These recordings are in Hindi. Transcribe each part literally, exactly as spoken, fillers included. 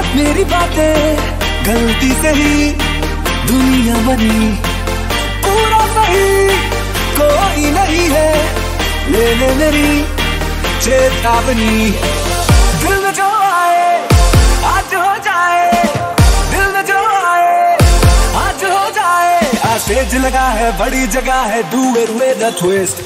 मेरी बातें गलती से ही दुनिया बनी, पूरा सही कोई नहीं है, लेने मेरी चेतावनी। दिल में जो आए आज हो जाए, दिल में जो आए आज हो जाए। स्टेज लगा है, बड़ी जगह है, do it with a twist.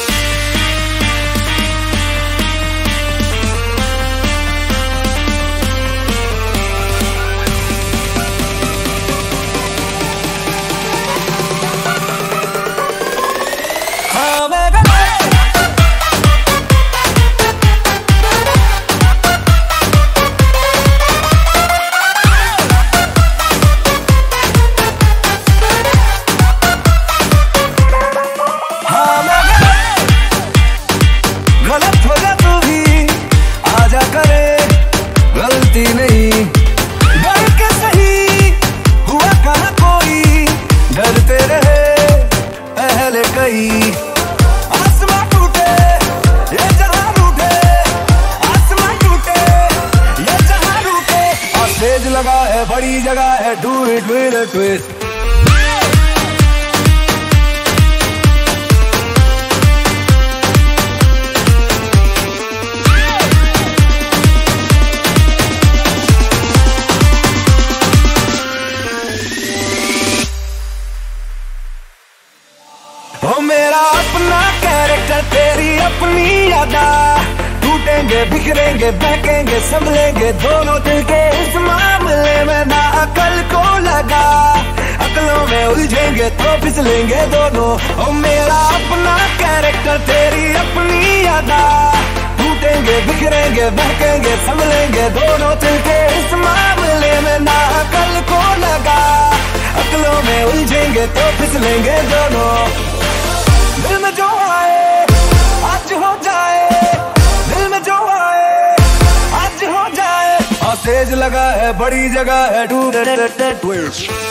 गलत हो जा तू भी आजा करे, गलती नहीं डर के सही हुआ कहाँ कोई, डरते रहे पहले कई। आसमां टूटे ये जहां रूठे, आसमां टूटे ये जहां रूठे। और स्टेज लगा है, बड़ी जगह है, do it with a twist. ओ मेरा अपना कैरेक्टर, तेरी अपनी यादा, टूटेंगे बिखरेंगे बहकेंगे संभलेंगे दोनों दिल के इस मामले में ना अकल को लगा, अकलों में उलझेंगे तो फिसलेंगे दोनों। ओ मेरा अपना कैरेक्टर, तेरी अपनी यादा, टूटेंगे बिखरेंगे बहकेंगे संभलेंगे दोनों दिल के इस मामले में ना अकल को लगा, अकलों में उलझेंगे तो फिसलेंगे दोनों। दिल में जो आए आज हो जाए, दिल में जो आए आज हो जाए। और स्टेज लगा है, बड़ी जगह है, do it with a twist.